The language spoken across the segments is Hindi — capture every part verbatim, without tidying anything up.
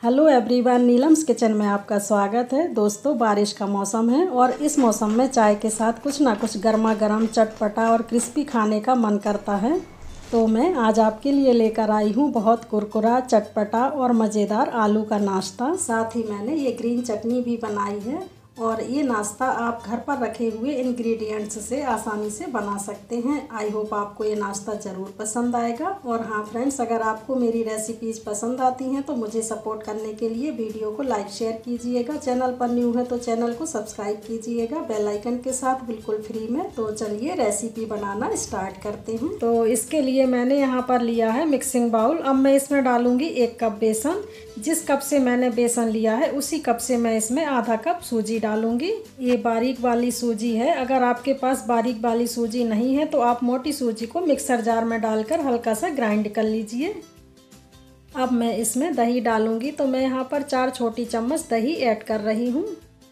हेलो एवरीवन, नीलम्स किचन में आपका स्वागत है। दोस्तों, बारिश का मौसम है और इस मौसम में चाय के साथ कुछ ना कुछ गर्मा गर्म चटपटा और क्रिस्पी खाने का मन करता है। तो मैं आज आपके लिए लेकर आई हूँ बहुत कुरकुरा, चटपटा और मज़ेदार आलू का नाश्ता। साथ ही मैंने ये ग्रीन चटनी भी बनाई है और ये नाश्ता आप घर पर रखे हुए इंग्रेडिएंट्स से आसानी से बना सकते हैं। आई होप आपको ये नाश्ता ज़रूर पसंद आएगा। और हाँ फ्रेंड्स, अगर आपको मेरी रेसिपीज़ पसंद आती हैं तो मुझे सपोर्ट करने के लिए वीडियो को लाइक शेयर कीजिएगा। चैनल पर न्यू है तो चैनल को सब्सक्राइब कीजिएगा बेल आइकन के साथ, बिल्कुल फ्री में। तो चलिए रेसिपी बनाना स्टार्ट करते हैं। तो इसके लिए मैंने यहाँ पर लिया है मिक्सिंग बाउल। अब मैं इसमें डालूंगी एक कप बेसन। जिस कप से मैंने बेसन लिया है उसी कप से मैं इसमें आधा कप सूजी डालूंगी। ये बारीक वाली सूजी है। अगर आपके पास बारीक वाली सूजी नहीं है तो आप मोटी सूजी को मिक्सर जार में डालकर हल्का सा ग्राइंड कर लीजिए। अब मैं इसमें दही डालूंगी। तो मैं यहाँ पर चार छोटी चम्मच दही ऐड कर रही हूँ।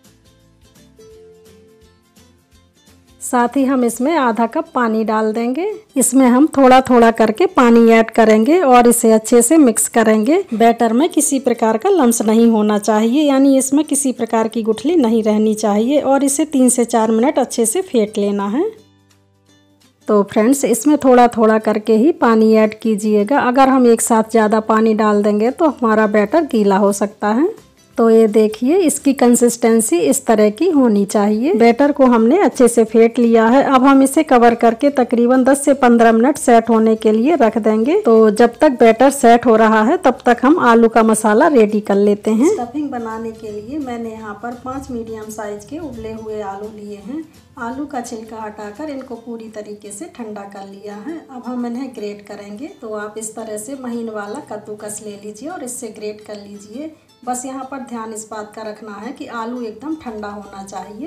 साथ ही हम इसमें आधा कप पानी डाल देंगे। इसमें हम थोड़ा थोड़ा करके पानी ऐड करेंगे और इसे अच्छे से मिक्स करेंगे। बैटर में किसी प्रकार का लम्स नहीं होना चाहिए, यानी इसमें किसी प्रकार की गुठली नहीं रहनी चाहिए। और इसे तीन से चार मिनट अच्छे से फेंट लेना है। तो फ्रेंड्स, इसमें थोड़ा थोड़ा करके ही पानी ऐड कीजिएगा। अगर हम एक साथ ज़्यादा पानी डाल देंगे तो हमारा बैटर गीला हो सकता है। तो ये देखिए, इसकी कंसिस्टेंसी इस तरह की होनी चाहिए। बैटर को हमने अच्छे से फेंट लिया है। अब हम इसे कवर करके तकरीबन दस से पंद्रह मिनट सेट होने के लिए रख देंगे। तो जब तक बैटर सेट हो रहा है तब तक हम आलू का मसाला रेडी कर लेते हैं। स्टफिंग बनाने के लिए मैंने यहाँ पर पाँच मीडियम साइज के उबले हुए आलू लिए हैं। आलू का छिलका हटाकर इनको पूरी तरीके से ठंडा कर लिया है। अब हम इन्हें ग्रेट करेंगे। तो आप इस तरह से महीन वाला कद्दूकस ले लीजिए और इससे ग्रेट कर लीजिए। बस यहाँ पर ध्यान इस बात का रखना है कि आलू एकदम ठंडा होना चाहिए।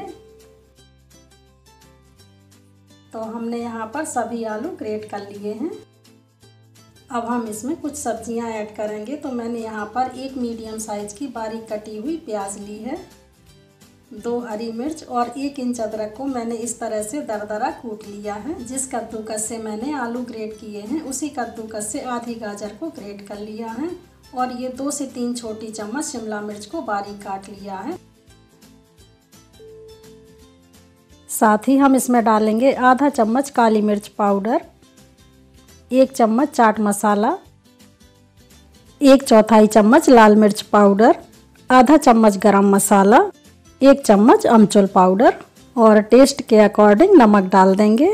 तो हमने यहाँ पर सभी आलू ग्रेट कर लिए हैं। अब हम इसमें कुछ सब्जियाँ ऐड करेंगे। तो मैंने यहाँ पर एक मीडियम साइज की बारीक कटी हुई प्याज ली है, दो हरी मिर्च और एक इंच अदरक को मैंने इस तरह से दरदरा कूट लिया है। जिस कद्दूकस से मैंने आलू ग्रेट किए हैं उसी कद्दूकस से आधी गाजर को ग्रेट कर लिया है। और ये दो से तीन छोटी चम्मच शिमला मिर्च को बारीक काट लिया है। साथ ही हम इसमें डालेंगे आधा चम्मच काली मिर्च पाउडर, एक चम्मच चाट मसाला, एक चौथाई चम्मच लाल मिर्च पाउडर, आधा चम्मच गरम मसाला, एक चम्मच अमचूर पाउडर और टेस्ट के अकॉर्डिंग नमक डाल देंगे।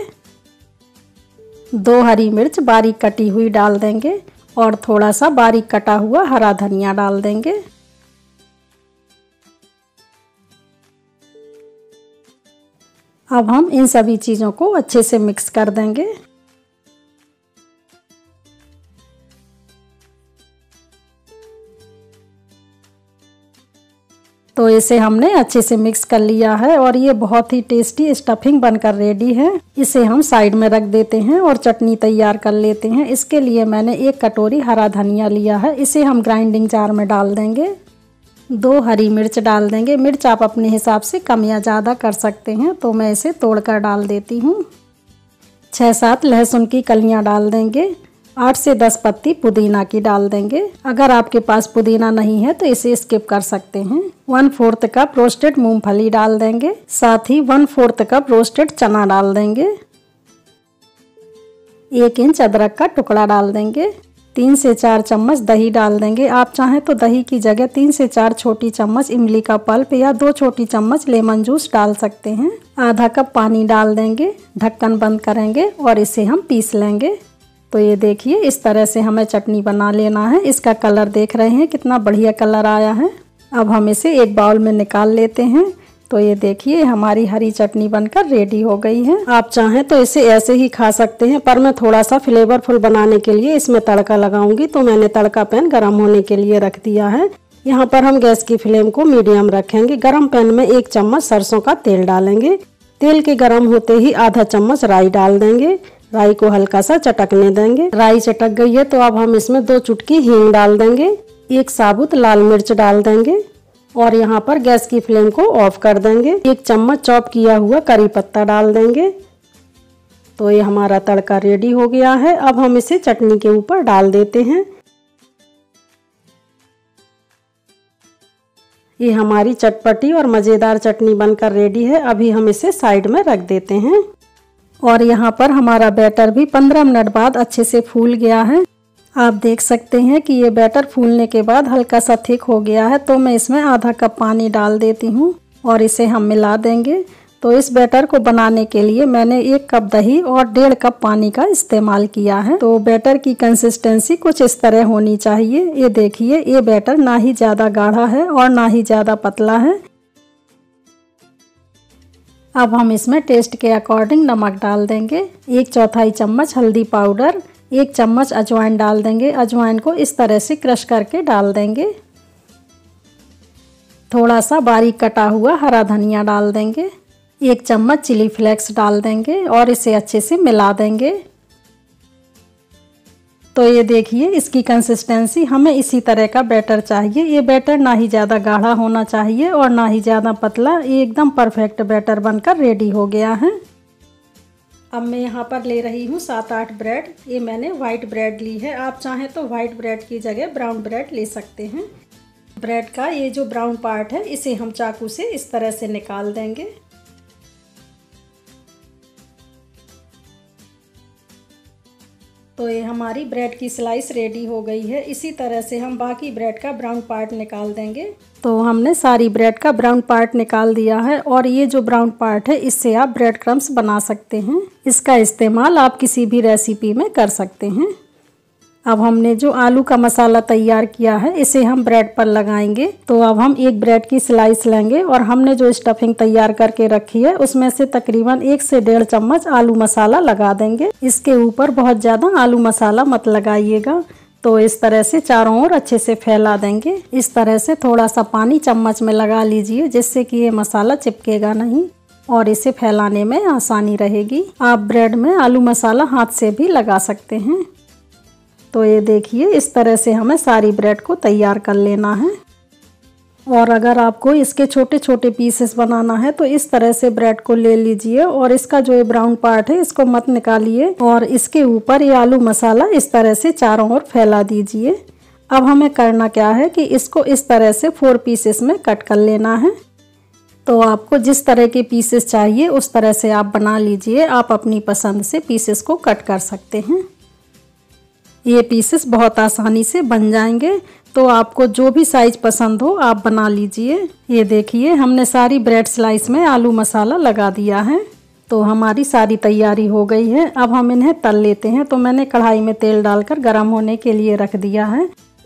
दो हरी मिर्च बारीक कटी हुई डाल देंगे और थोड़ा सा बारीक कटा हुआ हरा धनिया डाल देंगे। अब हम इन सभी चीज़ों को अच्छे से मिक्स कर देंगे। तो इसे हमने अच्छे से मिक्स कर लिया है और ये बहुत ही टेस्टी स्टफिंग बनकर रेडी है। इसे हम साइड में रख देते हैं और चटनी तैयार कर लेते हैं। इसके लिए मैंने एक कटोरी हरा धनिया लिया है। इसे हम ग्राइंडिंग जार में डाल देंगे। दो हरी मिर्च डाल देंगे। मिर्च आप अपने हिसाब से कम या ज़्यादा कर सकते हैं। तो मैं इसे तोड़कर डाल देती हूँ। छः सात लहसुन की कलियाँ डाल देंगे। आठ से दस पत्ती पुदीना की डाल देंगे। अगर आपके पास पुदीना नहीं है तो इसे स्किप कर सकते हैं। वन फोर्थ कप रोस्टेड मूंगफली डाल देंगे। साथ ही वन फोर्थ कप रोस्टेड चना डाल देंगे। एक इंच अदरक का टुकड़ा डाल देंगे। तीन से चार चम्मच दही डाल देंगे। आप चाहें तो दही की जगह तीन से चार छोटी चम्मच इमली का पल्प या दो छोटी चम्मच लेमन जूस डाल सकते हैं। आधा कप पानी डाल देंगे। ढक्कन बंद करेंगे और इसे हम पीस लेंगे। तो ये देखिए, इस तरह से हमें चटनी बना लेना है। इसका कलर देख रहे हैं कितना बढ़िया कलर आया है। अब हम इसे एक बाउल में निकाल लेते हैं। तो ये देखिए, हमारी हरी चटनी बनकर रेडी हो गई है। आप चाहें तो इसे ऐसे ही खा सकते हैं, पर मैं थोड़ा सा फ्लेवरफुल बनाने के लिए इसमें तड़का लगाऊंगी। तो मैंने तड़का पैन गरम होने के लिए रख दिया है। यहाँ पर हम गैस की फ्लेम को मीडियम रखेंगे। गरम पैन में एक चम्मच सरसों का तेल डालेंगे। तेल के गरम होते ही आधा चम्मच राई डाल देंगे। राई को हल्का सा चटकने देंगे। राई चटक गई है तो अब हम इसमें दो चुटकी हींग डाल देंगे। एक साबुत लाल मिर्च डाल देंगे और यहाँ पर गैस की फ्लेम को ऑफ कर देंगे। एक चम्मच चॉप किया हुआ करी पत्ता डाल देंगे। तो ये हमारा तड़का रेडी हो गया है। अब हम इसे चटनी के ऊपर डाल देते हैं। ये हमारी चटपटी और मज़ेदार चटनी बनकर रेडी है। अभी हम इसे साइड में रख देते हैं। और यहाँ पर हमारा बैटर भी पंद्रह मिनट बाद अच्छे से फूल गया है। आप देख सकते हैं कि ये बैटर फूलने के बाद हल्का सा थिक हो गया है। तो मैं इसमें आधा कप पानी डाल देती हूँ और इसे हम मिला देंगे। तो इस बैटर को बनाने के लिए मैंने एक कप दही और डेढ़ कप पानी का इस्तेमाल किया है। तो बैटर की कंसिस्टेंसी कुछ इस तरह होनी चाहिए। ये देखिए, ये बैटर ना ही ज़्यादा गाढ़ा है और ना ही ज़्यादा पतला है। अब हम इसमें टेस्ट के अकॉर्डिंग नमक डाल देंगे। एक चौथाई चम्मच हल्दी पाउडर, एक चम्मच अजवाइन डाल देंगे। अजवाइन को इस तरह से क्रश करके डाल देंगे। थोड़ा सा बारीक कटा हुआ हरा धनिया डाल देंगे। एक चम्मच चिली फ्लेक्स डाल देंगे और इसे अच्छे से मिला देंगे। तो ये देखिए, इसकी कंसिस्टेंसी हमें इसी तरह का बैटर चाहिए। ये बैटर ना ही ज़्यादा गाढ़ा होना चाहिए और ना ही ज़्यादा पतला। ये एकदम परफेक्ट बैटर बनकर रेडी हो गया है। अब मैं यहाँ पर ले रही हूँ सात आठ ब्रेड। ये मैंने वाइट ब्रेड ली है। आप चाहें तो वाइट ब्रेड की जगह ब्राउन ब्रेड ले सकते हैं। ब्रेड का ये जो ब्राउन पार्ट है, इसे हम चाकू से इस तरह से निकाल देंगे। तो ये हमारी ब्रेड की स्लाइस रेडी हो गई है। इसी तरह से हम बाकी ब्रेड का ब्राउन पार्ट निकाल देंगे। तो हमने सारी ब्रेड का ब्राउन पार्ट निकाल दिया है और ये जो ब्राउन पार्ट है, इससे आप ब्रेड क्रम्स बना सकते हैं। इसका इस्तेमाल आप किसी भी रेसिपी में कर सकते हैं। अब हमने जो आलू का मसाला तैयार किया है, इसे हम ब्रेड पर लगाएंगे। तो अब हम एक ब्रेड की स्लाइस लेंगे और हमने जो स्टफिंग तैयार करके रखी है, उसमें से तकरीबन एक से डेढ़ चम्मच आलू मसाला लगा देंगे। इसके ऊपर बहुत ज़्यादा आलू मसाला मत लगाइएगा। तो इस तरह से चारों ओर अच्छे से फैला देंगे। इस तरह से थोड़ा सा पानी चम्मच में लगा लीजिए, जिससे कि ये मसाला चिपकेगा नहीं और इसे फैलाने में आसानी रहेगी। आप ब्रेड में आलू मसाला हाथ से भी लगा सकते हैं। तो ये देखिए, इस तरह से हमें सारी ब्रेड को तैयार कर लेना है। और अगर आपको इसके छोटे छोटे पीसेस बनाना है, तो इस तरह से ब्रेड को ले लीजिए और इसका जो ये ब्राउन पार्ट है, इसको मत निकालिए और इसके ऊपर ये आलू मसाला इस तरह से चारों ओर फैला दीजिए। अब हमें करना क्या है कि इसको इस तरह से फोर पीसेस में कट कर लेना है। तो आपको जिस तरह के पीसेस चाहिए उस तरह से आप बना लीजिए। आप अपनी पसंद से पीसेस को कट कर सकते हैं। ये पीसेस बहुत आसानी से बन जाएंगे। तो आपको जो भी साइज पसंद हो आप बना लीजिए। ये देखिए, हमने सारी ब्रेड स्लाइस में आलू मसाला लगा दिया है। तो हमारी सारी तैयारी हो गई है। अब हम इन्हें तल लेते हैं। तो मैंने कढ़ाई में तेल डालकर गरम होने के लिए रख दिया है।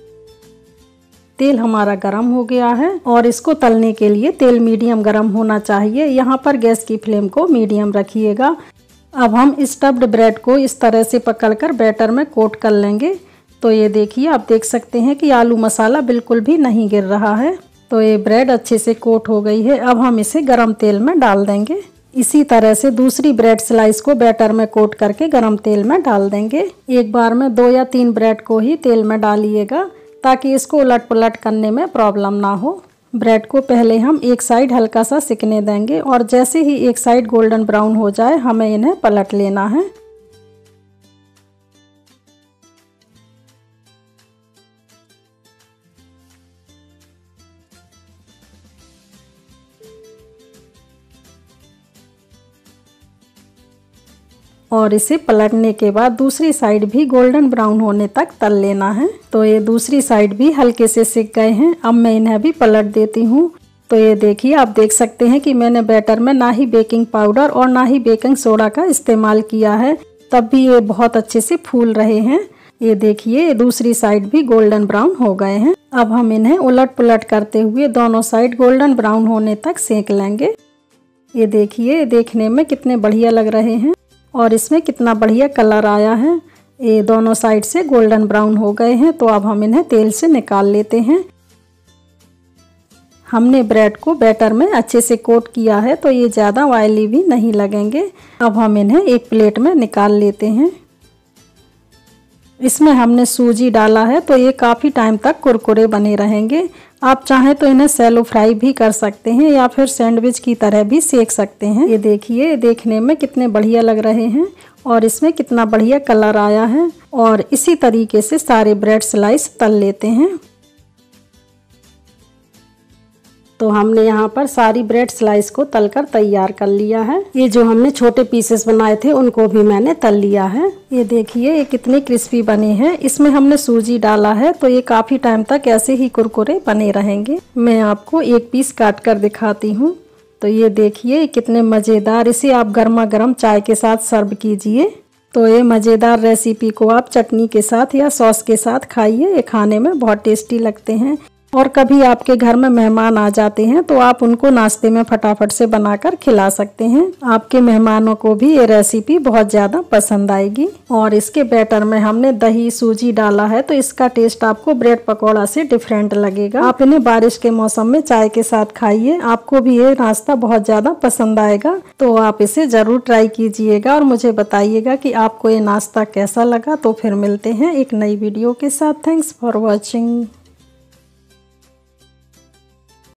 तेल हमारा गरम हो गया है और इसको तलने के लिए तेल मीडियम गरम होना चाहिए। यहाँ पर गैस की फ्लेम को मीडियम रखिएगा। अब हम स्टफ्ड ब्रेड को इस तरह से पकड़कर बैटर में कोट कर लेंगे। तो ये देखिए, आप देख सकते हैं कि आलू मसाला बिल्कुल भी नहीं गिर रहा है। तो ये ब्रेड अच्छे से कोट हो गई है। अब हम इसे गरम तेल में डाल देंगे। इसी तरह से दूसरी ब्रेड स्लाइस को बैटर में कोट करके गरम तेल में डाल देंगे। एक बार में दो या तीन ब्रेड को ही तेल में डालिएगा, ताकि इसको उलट पुलट करने में प्रॉब्लम ना हो। ब्रेड को पहले हम एक साइड हल्का सा सिकने देंगे और जैसे ही एक साइड गोल्डन ब्राउन हो जाए, हमें इन्हें पलट लेना है। और इसे पलटने के बाद दूसरी साइड भी गोल्डन ब्राउन होने तक तल लेना है। तो ये दूसरी साइड भी हल्के से सिक गए हैं। अब मैं इन्हें भी पलट देती हूँ। तो ये देखिए, आप देख सकते हैं कि मैंने बैटर में ना ही बेकिंग पाउडर और ना ही बेकिंग सोडा का इस्तेमाल किया है, तब भी ये बहुत अच्छे से फूल रहे हैं। ये देखिए, ये दूसरी साइड भी गोल्डन ब्राउन हो गए हैं। अब हम इन्हें उलट पुलट करते हुए दोनों साइड गोल्डन ब्राउन होने तक सेक लेंगे। ये देखिए, देखने में कितने बढ़िया लग रहे हैं और इसमें कितना बढ़िया कलर आया है। ये दोनों साइड से गोल्डन ब्राउन हो गए हैं। तो अब हम इन्हें तेल से निकाल लेते हैं। हमने ब्रेड को बैटर में अच्छे से कोट किया है, तो ये ज़्यादा ऑयली भी नहीं लगेंगे। अब हम इन्हें एक प्लेट में निकाल लेते हैं। इसमें हमने सूजी डाला है, तो ये काफ़ी टाइम तक कुरकुरे बने रहेंगे। आप चाहें तो इन्हें सैलो फ्राई भी कर सकते हैं या फिर सैंडविच की तरह भी सेक सकते हैं। ये देखिए, देखने में कितने बढ़िया लग रहे हैं और इसमें कितना बढ़िया कलर आया है। और इसी तरीके से सारे ब्रेड स्लाइस तल लेते हैं। तो हमने यहाँ पर सारी ब्रेड स्लाइस को तलकर तैयार कर लिया है। ये जो हमने छोटे पीसेस बनाए थे उनको भी मैंने तल लिया है। ये देखिए ये कितने क्रिस्पी बने हैं। इसमें हमने सूजी डाला है तो ये काफी टाइम तक ऐसे ही कुरकुरे बने रहेंगे। मैं आपको एक पीस काट कर दिखाती हूँ। तो ये देखिए कितने मजेदार, इसे आप गर्मा गर्म चाय के साथ सर्व कीजिए। तो ये मज़ेदार रेसिपी को आप चटनी के साथ या सॉस के साथ खाइए, ये खाने में बहुत टेस्टी लगते हैं। और कभी आपके घर में मेहमान आ जाते हैं तो आप उनको नाश्ते में फटाफट से बनाकर खिला सकते हैं। आपके मेहमानों को भी ये रेसिपी बहुत ज़्यादा पसंद आएगी। और इसके बैटर में हमने दही सूजी डाला है तो इसका टेस्ट आपको ब्रेड पकौड़ा से डिफरेंट लगेगा। आप इन्हें बारिश के मौसम में चाय के साथ खाइए, आपको भी ये नाश्ता बहुत ज़्यादा पसंद आएगा। तो आप इसे ज़रूर ट्राई कीजिएगा और मुझे बताइएगा कि आपको ये नाश्ता कैसा लगा। तो फिर मिलते हैं एक नई वीडियो के साथ। Thanks for watching.